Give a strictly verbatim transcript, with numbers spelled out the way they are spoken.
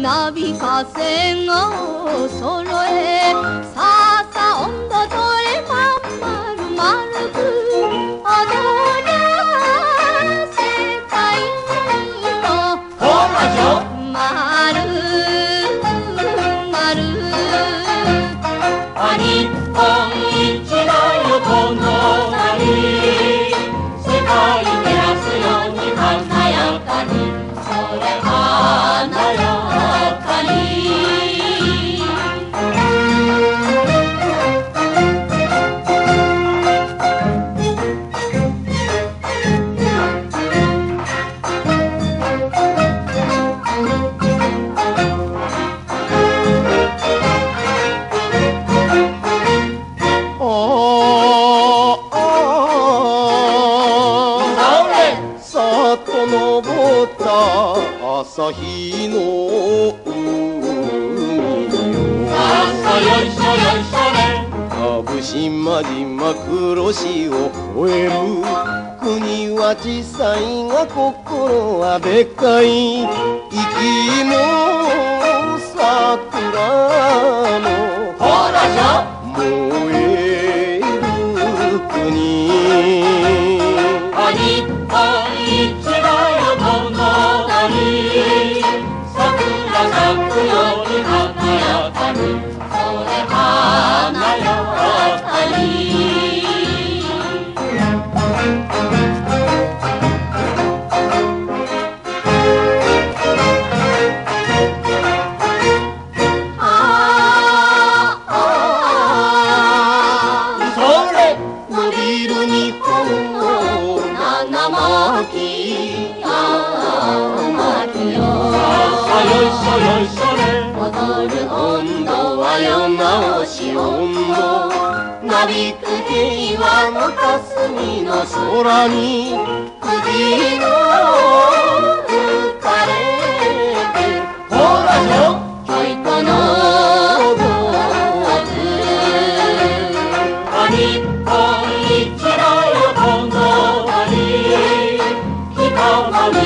なびかせが揃えさあさあ温度とれまんまる丸く踊りゃ世界のほらよまるまる日本一だよこの波世界照らすように華やかにそれ華やかに朝日の海よ朝よいしょよいしょね蕪島島黒潮を越える国は小さいが心はでっかい息も桜のほらじょ燃える国日本一だよこの桜咲くように華やかにそれ華やかにああそれ伸びる日本の七巻よいしょよいしょね踊る温度は世直し温度なびく平和の霞の空に首の浮かれてほらよちょいとのどず日本一だよこの旅人の